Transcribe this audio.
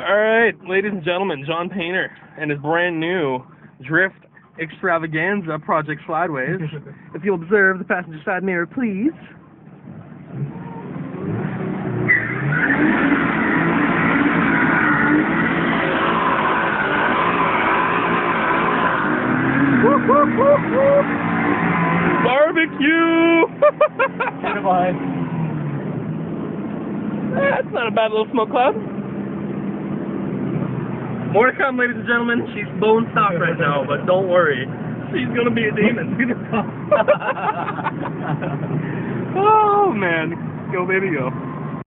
Alright, ladies and gentlemen, John Painter and his brand new Drift Extravaganza Project Slideways. If you'll observe the passenger side mirror, please. Whoop, whoop, whoop, whoop. Barbecue! That's not a bad little smoke cloud. More to come, ladies and gentlemen. She's bone stock right now, but don't worry. She's gonna be a demon. Oh man, go baby go.